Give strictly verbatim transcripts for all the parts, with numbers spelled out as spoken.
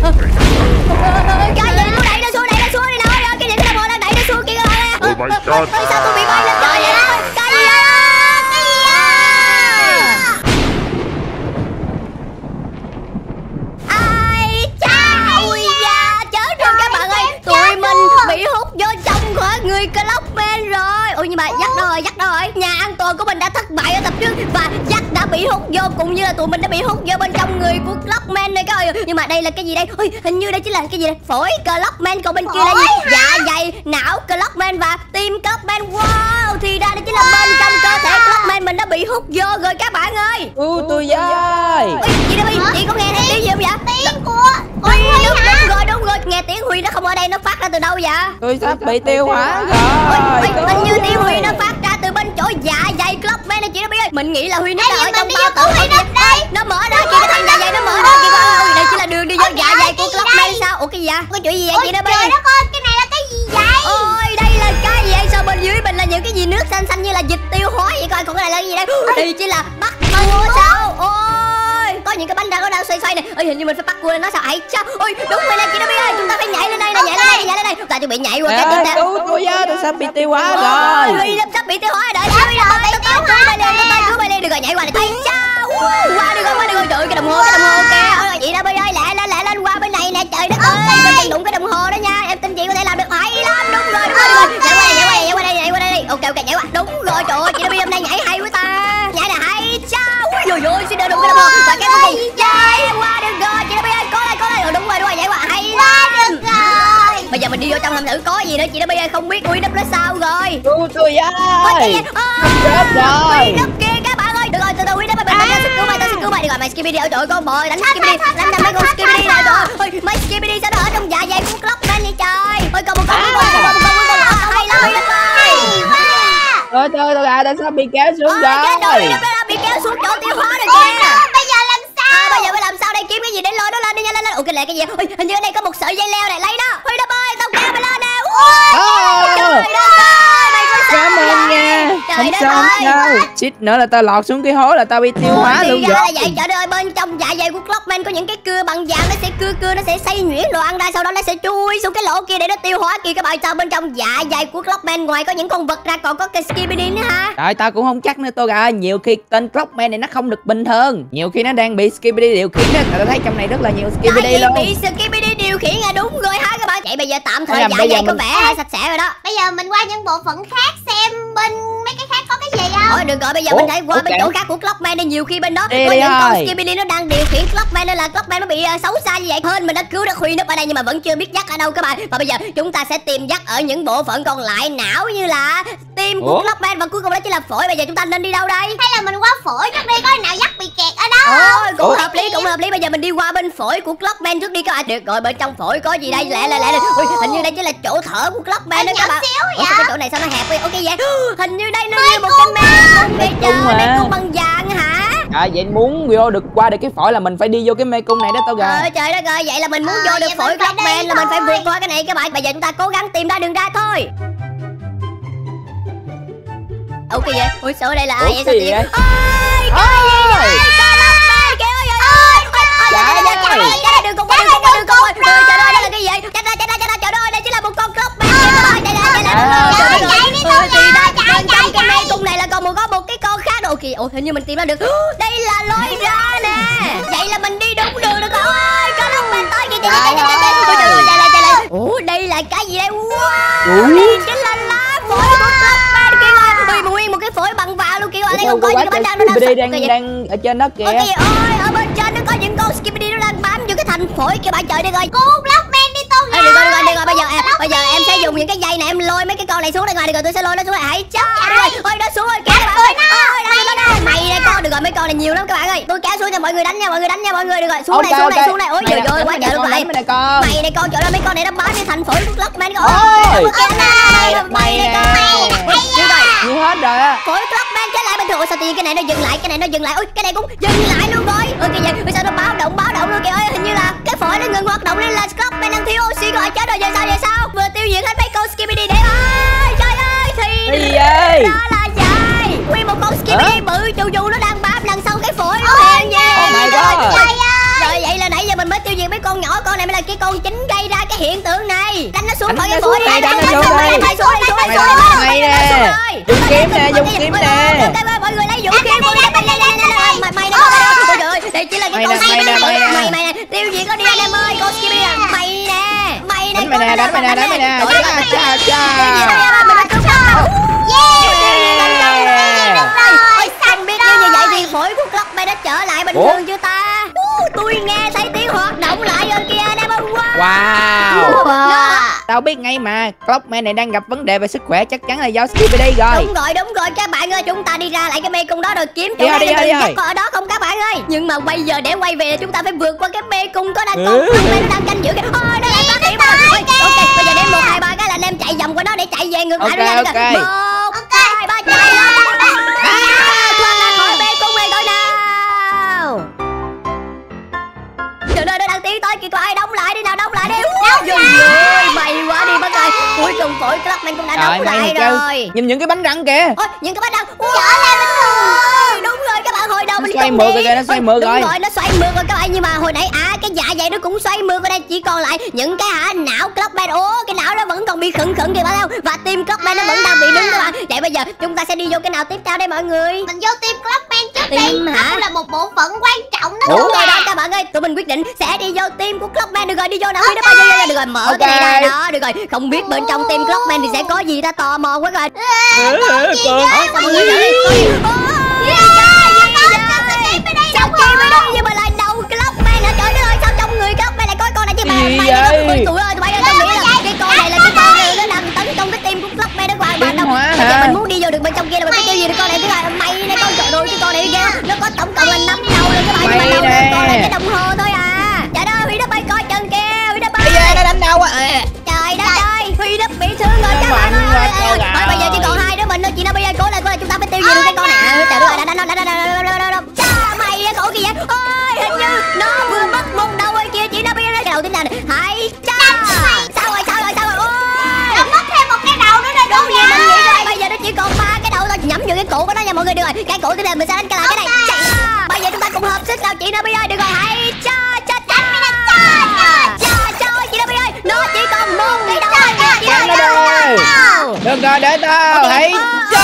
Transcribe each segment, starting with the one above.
Cái gì nó đẩy nó xuống, đẩy nó xuống đi nào. Cái gì cái đồng hồ đang đẩy nó xuống kia các bạn. Oh my god. Sao tôi bị bay lên trời vậy? Cái gì đó? Cái gì đó? Ai cha ui da, chết rồi các bạn ơi. Tụi mình bị hút vô trong khỏi người Clockman rồi. Ôi nhưng mà Jack đâu rồi, Jack đâu rồi? Nhà an toàn của mình đã thất bại ở tập trước và Jack đã bị hút vô cùng như là tụi mình đã bị hút vô bên trong người của Clockman này các bạn. Nhưng mà đây là cái gì đây? Ôi hình như đây chính là cái gì đây? Phổi Clockman, còn bên kia là gì? Dạ dày, não Clockman và tim Clockman. Wow, thì ra đây chính là bên trong cơ thể Clockman mình đã bị hút vô rồi các bạn ơi. Ừ tôi ơi. Ôi chị Đâm Huy, chị có nghe thấy tiếng gì không vậy? Tiếng của Ôi đúng, đúng rồi, đúng rồi. Nghe tiếng Huy nó không ở đây, nó phát ra từ đâu vậy? Tôi sắp bị tiêu hóa rồi. Ôi, hình như tiếng Huy nó phát ra từ bên chỗ dạ dày Clockman này chị Đâm Huy ơi. Mình nghĩ là Huy nó đang ở trong bao tử Huy nó đây. Nó mở ra chị, cái thằng dạ dày nó mở ra chị coi. Ôi đây chính là đường đi vô dạ dày của Clockman sao? Ủa cái gì vậy? Có chuyện gì vậy chị Đâm Huy? Trời đất ơi, cái này là cái gì vậy? Ôi đây là cái gì vậy? Sao bên dưới mình là những cái gì nước xanh xanh như là dịch tiêu hóa vậy coi. Còn cái này là cái gì đây? Đây chỉ là bắt cua sao? Ôi có những cái bánh răng nó đang xoay xoay này. Ôi hình như mình phải bắt cua lên nó sao? Ấy sao? Ôi đúng rồi nè chị Đâm Huy ơi, chúng ta phải nhảy lên đây nè, nhảy lên đây, nhảy lên đây. Ta chuẩn bị nhảy qua cái tiếp theo. Cứu tôi với, tôi sắp bị tiêu hóa rồi. Huy sắp bị tiêu hóa rồi. Đợi Huy rồi, tôi tới cứu bay lên, tôi tới cứu bay lên. Được rồi, nhảy qua này. Thấy sao? Qua được rồi, qua được rồi. Trời ơi cái đồng hồ, cái đồng hồ kìa. Ôi chị Đâm Huy ơi, lẹ lên, lẹ lên qua bên này nè. Trời đất ơi, đừng đụng cái đồng hồ đó nha. Em tin chị có thể làm được. Hay lắm, đúng rồi, đúng rồi. Nhảy qua đây, nhảy qua đây, nhảy qua đây, nhảy qua đây. Ok ok nhảy qua. Đúng rồi, trời ơi chị Đâm Huy hôm nay nhảy hay quá ta. Nhảy là hay sao? Ôi ôi xin đợi đụng cái đồng hồ. Và cái cuối cùng nhảy qua được rồi. Chị Đâm Huy ơi, có đây, có đây. Đúng rồi, đúng rồi, nhảy qua hay lắm. Được rồi. Bây giờ mình đi vô trong làm thử có gì nữa chị Đâm Huy ơi, không biết Huy núp nó sao rồi. Cứu tôi với. Chết rồi. Huy núp kia các bạn ơi. Được rồi, từ từ Huy núp mình mình xin cứu mày, tao xin cứu mày. Được rồi, mày Skibidi ơi, trời ơi con bò đánh Skibidi, đánh đánh mấy con Skibidi này rồi. Ôi mấy Skibidi sao nó ở trong dạ dày của Clockman vậy trời. Ôi còn một con, một con, một con, một con, hay lắm Huy núp ơi. Tôi tôi tôi à, tôi sắp bị kéo xuống rồi. Chết rồi, Huy núp nó bị kéo xuống chỗ tiêu hóa rồi kìa. Bây giờ làm sao? À, bây giờ phải làm sao đây? Kiếm cái gì để lôi nó lên đi, nhanh lên lên. Ủa cái lẹ cái gì? Ôi, hình như ở đây có một sợi dây leo này, lấy nó. Huy núp ơi, tao kéo mày lên nè. Ui, trời đất ơi, mày có sao Cảm ơn nha. Không sao không sao. Xít nữa là tao lọt xuống cái hố là tao bị tiêu hóa luôn rồi. Là vậy trời ơi, bên trong dạ dày của Clockman có những cái cưa bằng vàng, nó sẽ cưa cưa nó sẽ xay nhuyễn đồ ăn ra, sau đó nó sẽ chui xuống cái lỗ kia để nó tiêu hóa kia các bạn. Sao bên trong dạ dày của Clockman ngoài có những con vật ra còn có cái Skibidi nữa ha. Trời tao cũng không chắc nữa tôi à, nhiều khi tên Clockman này nó không được bình thường. Nhiều khi nó đang bị Skibidi điều khiển đó. Tao thấy trong này rất là nhiều Skibidi luôn. Bị Skibidi điều khiển à, đúng rồi ha các bạn. Vậy bây giờ tạm thời Làm, dạ bây giờ dày có mình- vẻ hơi sạch sẽ rồi đó. Bây giờ mình qua những bộ phận khác xem bên mấy cái khác có cái gì không? Thôi được rồi, bây giờ Ủa, mình hãy qua ok. bên chỗ khác của Clockman đi. Nhiều khi bên đó Đi có đi những con thôi. Skibidi nó đang điều khiển Clockman nên là Clockman nó bị uh, xấu xa như vậy. Hên mình đã cứu được Huy núp ở đây nhưng mà vẫn chưa biết Jack ở đâu các bạn. Và bây giờ chúng ta sẽ tìm Jack ở những bộ phận còn lại, não như là tim của Ủa? Clockman và cuối cùng đó chính là phổi. Bây giờ chúng ta nên đi đâu đây? Hay là mình qua phổi trước đi coi nào dắt bị kẹt ở đó không? Ôi, cũng Ủa? hợp lý, cũng hợp lý. Bây giờ mình đi qua bên phổi của Clockman trước đi các bạn. Được rồi, bên trong phổi có gì đây? Lẹ lẹ lẹ. Ui, hình như đây chính là chỗ thở của Clockman đó Nhỏ các bạn. xíu Ủa, vậy? sao cái chỗ này sao nó hẹp vậy? Ok vậy. Hình như đây nó như một cái mê cung vậy cung trời, mà. mê cung bằng vàng hả? À vậy muốn vô được qua được cái phổi là mình phải đi vô cái mê cung này đó tao gà. Ờ trời đất ơi, vậy là mình muốn Ờ, vô được vậy phổi mình phải Clockman đi là mình phải thôi. vượt qua cái này các bạn. Bây giờ chúng ta cố gắng tìm ra đường ra thôi. Ok vậy. Ui sao ở đây là ai Ủa, vậy? Sao cái gì chị? vậy? Ôi, cái gì vậy? Clockman kìa ơi ơi ơi. Ôi, Trời trời ơi, trời ơi, đừng cùng qua, đừng cùng qua, đừng cùng qua. Ôi, trời ơi, đây là cái gì vậy? Chết ra, chết ra, chết ra, trời ơi, đây chính là một con Clockman kìa các bạn. Chạy lại, chạy lại. Trời ơi, chạy đi Ôi, thôi thì nha, ra chạy, bên trong chạy, cái mê chạy. cung này là còn một có một cái con khác đồ kìa. Ôi hình như mình tìm ra được. Đây là lối ra nè. Vậy là mình đi đúng đường được rồi. Ôi, Clockman tới kìa, chạy chạy chạy chạy chạy. Ôi, trời ơi, chạy lại chạy lại. Ủa đây là cái gì đây? Wow, Ủa? đây chính là lá phổi của Clockman kìa ơi. Ôi nguyên một cái phổi bằng vàng luôn kìa. Ở đây còn có những cái bánh răng nó đang Skibidi sụp đang kìa. đang ở trên đó kìa. Ok ơi, ở bên trên nó có những con Skibidi nó đang bám vô cái thành phổi kìa bạn. Trời đất ơi. Cô Clockman đi tôi Ê, được rồi, được rồi, được rồi, bây giờ em, bây giờ em sẽ dùng những cái dây này em lôi mấy cái con này xuống đây ngoài. Được rồi, tôi sẽ lôi nó xuống đây. Hãy chết rồi. Ôi nó xuống rồi kìa các bạn ơi. Ôi đây nó đây. Mày đây con. Được rồi, mấy con này nhiều lắm các bạn ơi. Tôi kéo xuống cho mọi người đánh nha, mọi người đánh nha mọi người. Được rồi, xuống đây, xuống đây, xuống đây. Ôi trời ơi, quá trời luôn bạn. Mày này con. Mày này con, trời ơi mấy con này nó bám vô thành phổi của Clockman con. Ôi. Mày này con. Được rồi. Như hết rồi á. Phổi Clockman trở lại bình thường. Ôi sao tự nhiên cái này nó dừng lại, cái này nó dừng lại. Ôi cái này cũng dừng lại luôn rồi. Ôi kìa, ôi sao nó báo động báo động luôn kìa. Ơi hình như là cái phổi nó ngừng hoạt động nên là Clockman đang thiếu oxy rồi. Chết rồi, giờ sao giờ sao? Vừa tiêu diệt hết mấy con Skibidi để ơi. Trời ơi thì Cái gì vậy? đó là vậy. Nguyên một con Skibidi Hả? bự chù chù nó đang bám đằng sau cái phổi luôn. Hèn gì. Oh my Trời ơi, God. trời ơi. Rồi vậy là nãy giờ mình mới tiêu diệt mấy con con nhỏ con này mới là cái con chính gây ra cái hiện tượng này. Đánh nó xuống khỏi cái xuống bụi đây, này. đánh nó xuống đây. Đánh xuống đây, xuống đây, xuống đây. Mày nè, dùng kiếm nè, dùng kiếm nè. Mọi người lấy vũ khí của mày mày mày nè. Ôi trời ơi, đây chỉ là cái con mày nè, mày nè. mày mày nè. Tiêu diệt nó đi anh em ơi, con Skippy nè. Mày nè, mày nè. Đánh mày nè, đánh mày nè, đánh mày nè. Cha cha cha. Không biết như vậy thì phổi của Clockman đã trở lại bình thường chưa ta? Tôi nghe thấy tiếng hoạt động lại rồi kìa anh em ơi. Wow. Tao biết ngay mà, Clockman này đang gặp vấn đề về sức khỏe, chắc chắn là do Skibidi rồi. Đúng rồi, đúng rồi các bạn ơi, chúng ta đi ra lại cái mê cung đó rồi kiếm chỗ Đi này đi để đi chắc có ở đó không các bạn ơi. Nhưng mà bây giờ để quay về là chúng ta phải vượt qua cái mê cung có đang con Ừ. Clockman nó đang canh giữ kìa. Ôi nó lại phát hiện rồi. Ok, bây giờ đến một hai ba cái là anh em chạy vòng qua đó để chạy về ngược lại Ok, ra ok. một hai ba chạy lên. Thoát ra khỏi mê cung này coi nào. Trời ơi, nó đang tiến tới kìa, có ai đóng lại đi nào, đóng lại đi. Trời ơi, may quá đi bác ơi. Cuối cùng phổi Clockman cũng đã đóng Trời, lại may thiệt rồi. Nhìn những cái bánh răng kìa. Ôi, những cái bánh răng trở lại bình thường. Đúng rồi các bạn, hồi đầu Nó mình xoay không mượt để rồi kìa, nó xoay Ôi, mượt đúng rồi. rồi, nó xoay mượt rồi các bạn. Nhưng mà hồi nãy à cái dạ dày nó cũng xoay mượt ở đây, chỉ còn lại những cái hả não Clockman. Ố cái não nó vẫn còn bị khựng khựng kìa bạn không? Và tim Clockman nó vẫn đang bị đứng các bạn. Vậy bây giờ chúng ta sẽ đi vô cái nào tiếp theo đây mọi người? Mình vô team Clockman trước đi. Team Nó hả? cũng là một bộ phận quan trọng đó. Ủa? Đúng rồi đó các bạn ơi, tụi mình quyết định sẽ đi vô team của Clockman. Được rồi, đi vô nào đi, nó bao vô vô được rồi, mở Ok. cái này ra đó. Được rồi, không biết bên trong team Clockman thì sẽ có gì ta, tò mò quá rồi. Ôi sao mọi người trở đi? Sao kia mới đi nhưng mà lại đầu Clockman hả? Trời đất ơi, sao trong người Clockman lại có con này chứ bà Gì mày vậy? ơi tụi ơi tụi bay ơi, tôi nghĩ là cái con này là cái con này nó đang tấn công cái team của Clockman đó các bạn. Tiến Đâu hóa bây giờ hả? mình muốn đi vô được bên trong kia là mình phải tiêu diệt được con này. Thứ hai là mày này, con trời ơi cái con này ghê, nó có tổng cộng là năm đầu rồi các bạn. Nhưng mà Mày đầu nè. con này cái đồng hồ thôi à. Trời đất ơi, Huy Đất ơi coi chừng kìa, Huy Đất Bây giờ ơi. nó đánh đâu á? À. Trời đất ơi, Huy Đất bị thương rồi các bạn Mạnh ơi. quá, Ơi, cô Thôi bây giờ chỉ gạo. còn hai đứa mình thôi chị. Nào bây giờ cố lên, cố lên, chúng ta phải tiêu diệt được cái con này. Trời đất ơi, đã đã đã đã đã cha mày á, cổ kìa vậy. Ôi hình như nó vừa mất một đầu rồi kìa chị. Nó bây giờ cái đầu tiên là hai cha. Sao rồi, sao rồi, sao rồi? Ôi Nó mất thêm một cái đầu nữa đây. đúng như mình nghĩ rồi, bây giờ nó chỉ còn ba cái đầu thôi. Nhắm vô cái cổ của nó nha mọi người. Được rồi, cái cổ tiếp theo mình sẽ đánh cái lại cái này. Cha. Bây giờ chúng ta cùng hợp sức nào chị. Nào bây giờ được rồi, hai cha cha cha cha cha ơi chị. Nào bây giờ nó chỉ còn một cái đầu thôi kìa chị. Đánh nó Ơi. rồi. Được rồi, để tao. Hãy cho.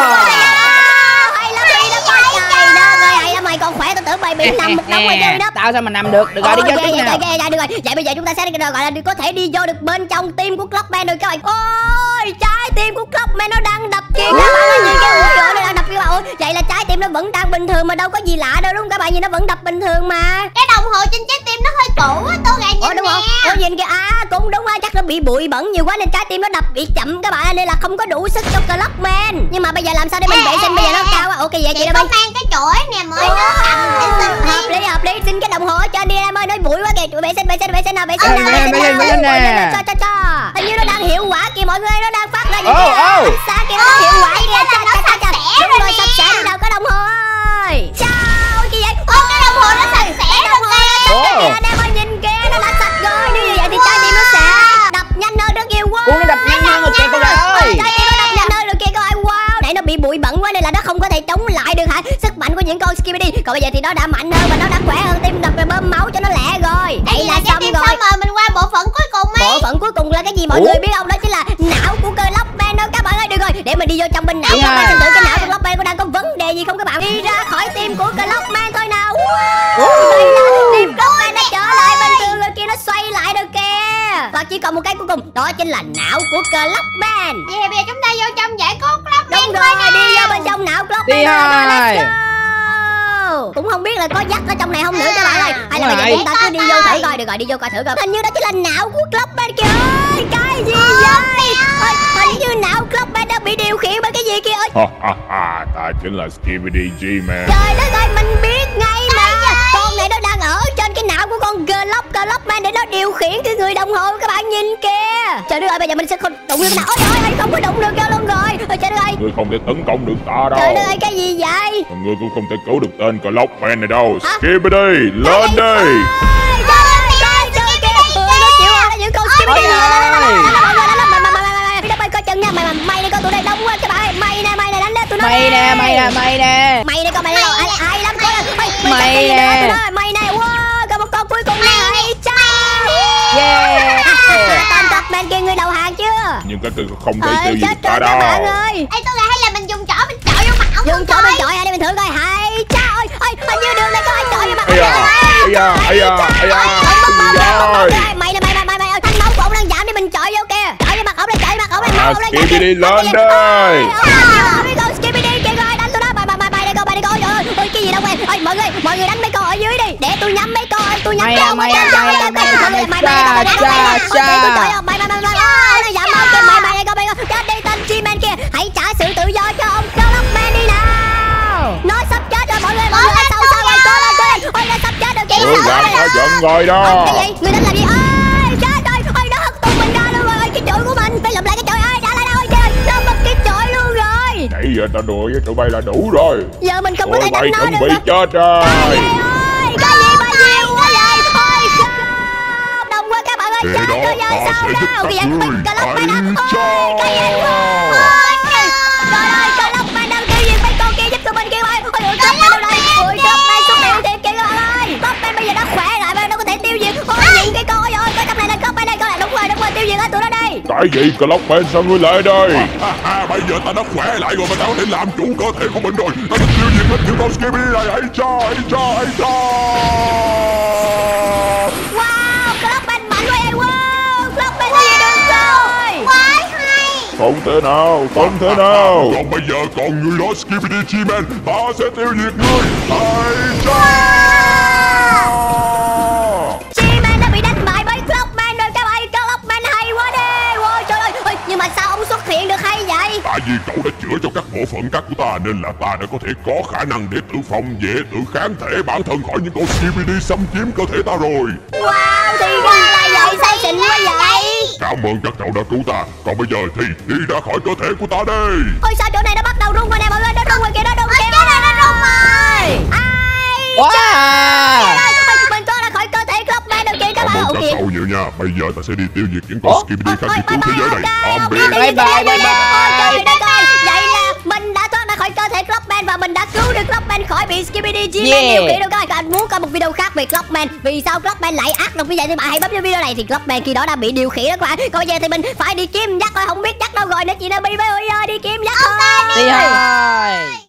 Hay lắm đi đó coi. Trời đất ơi, hay lắm mày còn khỏe, tao tưởng mày bị nằm một đống ở trên đất. Tao sao mà nằm được? Được rồi, đi vô tiếp nào. Ghê, ghê, được rồi. Vậy bây giờ chúng ta sẽ gọi là có thể đi vô được bên trong team của Clockman rồi các bạn. Ôi, trái tim của Clockman nó đang đập kìa các bạn ơi. Nhìn cái ủi ủi nó đang đập kìa các bạn ơi. Vậy là trái tim nó vẫn đang bình thường mà đâu có gì lạ đâu đúng không các bạn? Nhìn nó vẫn đập bình thường mà. Cái đồng hồ trên trái tim nó hơi cũ á, tôi gà Ủa nhìn đúng không? nè. Ủa nhìn kìa, à cũng đúng á, chắc nó bị bụi bẩn nhiều quá nên trái tim nó đập bị chậm các bạn, nên là không có đủ sức cho Clockman. Nhưng mà bây giờ làm sao để mình Ê, vệ sinh ê, bây giờ nó ê, cao quá. Ok vậy chị Chị đâu có bây. mang cái chổi nè mới nó cầm xinh xinh Hợp đi. lý hợp lý, xin cái đồng hồ ở trên đi em ơi, nói bụi quá kìa. Vệ sinh vệ sinh vệ sinh nào, vệ sinh Ê, nào, vệ sinh, vệ sinh, vệ sinh nè. cho cho cho. Hình như nó đang hiệu quả kìa mọi người, nó đang phát ra những Ô, cái ô. ánh sáng kìa, nó đang hiệu quả kìa. là Cha, nó cha, cha, sạch cha. sẽ Đúng rồi rồi, nè. sạch sẽ đi đâu có đồng hồ ơi. Chao cái vậy. Ô, cái đồng hồ nó sạch sẽ Đồng hồ nó sạch Ồ. kìa, anh em ơi nhìn kìa, nó đã sạch rồi. Như vậy thì trái tim nó sẽ đập nhanh hơn rất nhiều. Wow. Ủa, nó đập nhanh hơn rồi kìa cô gái ơi. Trái tim nó đập nhanh hơn rồi kìa các bạn. Wow, nãy nó bị bụi bẩn quá nên là nó không có thể chống lại được hả sức mạnh của những con Skibidi. Còn bây giờ thì nó đã mạnh hơn và nó đã khỏe hơn, tim đập và bơm máu cho nó lẹ rồi. Đây là cái xong tim rồi. xong rồi, mình qua bộ phận cuối cùng đi. Bộ phận cuối cùng là cái gì mọi Ủa? người biết không? Đó chính là não của Clockman đó các bạn ơi. Được rồi, để mình đi vô trong bên não Đi các bạn rồi. xem thử cái não của Clockman có đang có vấn đề gì không các bạn. Đi ra khỏi tim của Clockman thôi nào. Wow. Ủa? Đây là tim Clockman đã trở lại bình thường rồi kia, nó xoay lại được kìa. Và chỉ còn một cái cuối cùng, đó chính là não của Clockman. Vậy thì bây giờ chúng ta vô trong giải cứu Clockman Đúng thôi rồi, nè. đi vô bên trong não Clockman. Đi rồi, thôi. let's go. Cũng không biết là có dắt ở trong này không nữa các bạn ơi. Hay là bây giờ Rồi. chúng ta cứ đi vô thử coi. Được rồi, đi vô coi thử coi. Hình như đó chính là não của Clockman kìa ơi. Cái gì vậy? Ôi, hình như não Clockman đang bị điều khiển bởi cái gì kìa ơi. Ha ha ha, ta chính là Skibidi G-Man. Trời đất ơi, mình biết ngay mà. Con này nó đang ở trên cái não của con Glock Clockman để nó điều khiển cái người đồng hồ các bạn nhìn kìa. Trời đất ơi, bây giờ mình sẽ không đụng được cái nào. Ôi trời ơi, không có đụng được cho luôn rồi. Ôi trời đất ơi. Ngươi không thể tấn công được ta đâu. Trời đất ơi, cái gì vậy? Và ngươi cũng không thể cứu được tên Clockman này đâu. Hả? Skibidi, lên đi. Ôi, trời ơi, trời trời kìa. Ừ, nó chịu à, nó những con Skibidi. Ôi ơi. Mày mày coi chừng nha, mày mày này coi tụi này đông quá các bạn. Mày nè, mày này đánh lên tụi nó. Mày nè, mày nè, mày nè. Mày này coi mày này ai ai lắm coi. Mày nè. Mày này, wow, còn một con cuối cùng này. Cha. Clockman kia ngươi đầu hàng chưa? Nhưng các ngươi không thể Ơi tiêu chết diệt ta rồi các bạn đâu. ơi. Ê tôi gà hay là mình dùng chỏ mình chọi vô mặt ổng Dùng chổi bên chọi đi mình thử coi. Hay cha ơi, ơi hình như đường này có ai chọi vô mặt Ây da, ây da, ây da, ây da. Rồi. Mày nè mày mày mày mày ơi, thanh máu của ổng đang giảm đi mình chọi vô kìa. Chọi vô mặt ổng đi, chọi vô mặt ổng đi. À, Máu ổng đang giảm Skibidi đi. lên đây. Đi con Skibidi kia coi, đánh tôi đó. Mày mày mày mày đi con, mày đi con. Trời ơi, ơi cái gì đâu quen. Ơi mọi người, mọi người đánh mấy con ở dưới đi để tôi nhắm mấy con. Tôi nhắm Mày mấy à, con. mày à, mày à, mày à, mày à, cha, cha, cha. Mày mày mày mày. Nó giảm máu kìa, mày mày đi con, mày con. Chết đi tên G-Man kia. Hãy trả sự tự do cho ông Clockman đi nào. Nó sắp chết rồi mọi người, mọi người sao sao rồi, cố lên cố lên. Ôi nó sắp chết rồi kìa. Tôi làm ta giận rồi đó. Ôi, cái gì? Người đánh làm gì? Ơi, chết rồi. Ôi, nó hất tung mình ra luôn rồi. Ôi, cái chổi của mình. Phải lụm lại cái chổi. Ơi, đã lại đâu. Ôi, trời ơi, nó mất cái chổi luôn rồi. Nãy giờ ta đùa với tụi bay là đủ rồi. Giờ mình không có Tụi thể bay đánh nó chuẩn được bị nữa. chết rồi. Cái gì ơi? Cái gì bao nhiêu quá vậy? Ôi, không. Đông quá các bạn ơi. Thế Chết đó, rồi, giờ ta sao sẽ giúp đâu? các Kìa, ngươi. Clockman á. Hãy Ôi, cái gì cho. Ôi, trời ơi, Clockman đang tiêu diệt mấy con kia giúp tụi mình kia ơi. Ôi, ôi, Clockman đâu đây? Ôi, Clockman xuống tiêu diệt kìa các bạn ơi. Clockman bây giờ đã khỏe lại và nó có thể tiêu diệt. Ôi, những cái con ơi, ôi, coi trong này là Clockman đây, coi là đúng rồi, đúng rồi, tiêu diệt hết tụi nó đây. Cái gì Clockman sao ngươi lại đây? Ha ha, bây giờ ta đã khỏe lại rồi và ta có thể làm chủ cơ thể của mình rồi. Ta sẽ tiêu diệt hết những con Skibidi này. Hãy cho, hãy cho, hãy cho. Wow, Clockman mạnh quá vậy. Wow, Clockman tiêu diệt được rồi. Quá hay. Không thể nào, không thể nào. Còn bây giờ còn người đó Skibidi G-Man, ta sẽ tiêu diệt ngươi. Hãy cho. G-Man đã bị đánh bại bởi Clockman rồi các bạn. Clockman hay quá đi. Wow, trời ơi. Ôi, nhưng mà sao ông xuất hiện được hay vậy? Tại vì cậu đã chữa cho các bộ phận cắt của ta nên là ta đã có thể có khả năng để tự phòng vệ, tự kháng thể bản thân khỏi những con Skibidi xâm chiếm cơ thể ta rồi. Wow, thì ra là vậy. Sao xịn quá vậy? Cảm ơn các cậu đã cứu ta. Còn bây giờ thì đi ra khỏi cơ thể của ta đi. Ôi sao chỗ này nó bắt đầu rung rồi nè mọi người. Nó rung rồi kìa, nó rung kìa. Chết rồi, nó rung rồi. Ai Wow. ơi, mình có ra khỏi cơ thể Clockman được kìa các Cảm bạn. ơn Ồ các kìa. cậu nhiều nha. Bây giờ ta sẽ đi tiêu diệt những con Ủa? Skibidi khác Ôi, để cứu thế giới này. Tạm biệt. Bye bye, bye bye. Ôi trời đất ơi. Vậy là mình đã thoát ra khỏi cơ thể Clockman và mình đã cứu được Clockman khỏi bị Skibidi G-Man Yeah. điều khiển được. Các bạn muốn coi một video khác về Clockman, vì sao Clockman lại ác độc như vậy thì bạn hãy bấm vào video này. Thì Clockman khi đó đã bị điều khiển đó các bạn. Còn bây giờ thì mình phải đi kiếm dắt thôi, không biết dắt đâu rồi nữa chị Nabi với ơi ơi đi kiếm dắt thôi. Đi thôi.